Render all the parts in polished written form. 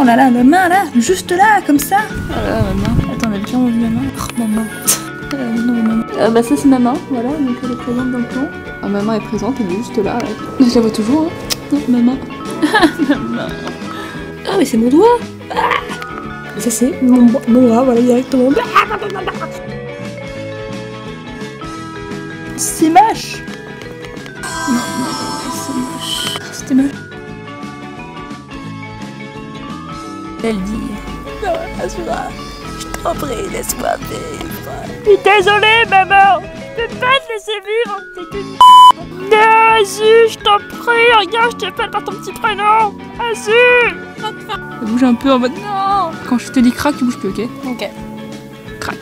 Oh là là, ma main là, juste là, comme ça. Oh là là, ma main. Attends, on a bien vu ma main. Oh, ma main. Non, ma main. Bah ça c'est ma main, voilà, donc elle est présente dans le plan. Ah, ma main est présente, elle est juste là. Ouais. Je la vois toujours, hein. Ma main. Ma main. Ah mais c'est mon doigt. Ah, ça c'est mon bras, voilà, directement. C'est moche. Non, c'est moche. C'était moche. Elle dit non, Azura, je t'en prie, laisse-moi vivre. Je suis désolée, maman. Je peux pas te laisser vivre. C'est une non, Azu, je t'en prie. Regarde, je t'appelle par ton petit prénom. Azu. Elle bouge un peu en mode non. Quand je te dis crac, tu bouges plus, ok? Ok. Crac.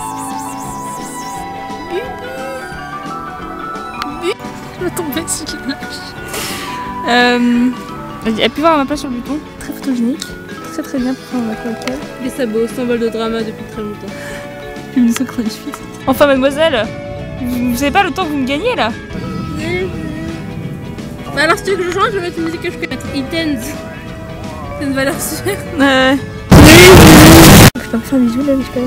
Je vais tomber si je lâche. Vas-y, appuie voir à ma place sur le bouton. Très photogénique. Très très bien pour faire ma cocktail. Les sabots, symbole de drama depuis très longtemps. Je me synchronise vite. Enfin, mademoiselle, vous savez pas le temps que vous me gagnez là? Bah alors si tu veux que je change, je vais mettre une musique que je connais. Intense. C'est une valeur sûre. Je peux me faire un bisou là, j'espère.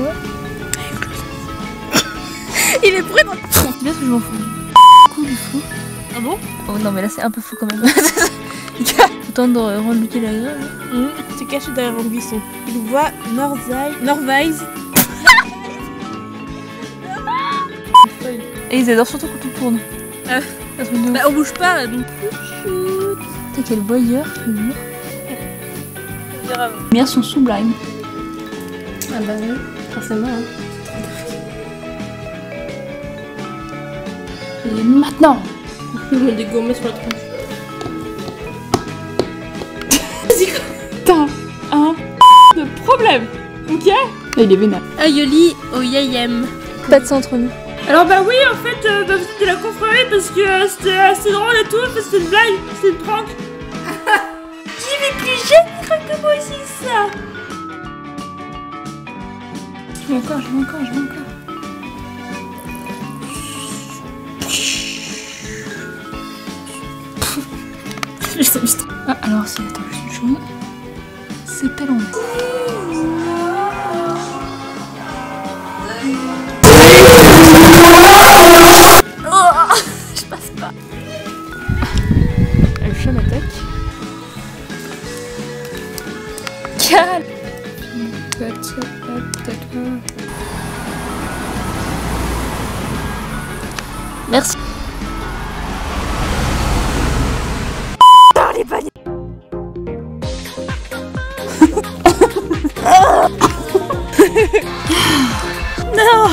Il est prêt dans... C'est bien ce que je m'en fous. Coup du fou. Ah bon? Oh non mais là c'est un peu fou quand même. Autant de rendre l'utile agréable. Se cache derrière un buisson. Il voit Norvise. Et ils adorent surtout quand on tourne. Bah on bouge pas là donc. Putain quel voyeur, je veux dire. Les lumières sont sublimes. Ah bah oui, forcément. Hein. Et maintenant. Je mets des gourmets sur la tronche. T'as un de problème, ok? Là, il est vénère. Ayoli au yayem. Pas de ça entre nous. Alors bah oui, en fait, vous êtes de la confrérie parce que c'était assez drôle et tout, parce que c'était une blague, c'était une prank. Qui est plus jeune que moi aussi, ça? Je veux encore. Ah, alors c'est attends, juste une chose. C'est à l'envers. Oh, je passe pas. Le chat m'attaque. Calme. Merci. Dans les paniers. Non.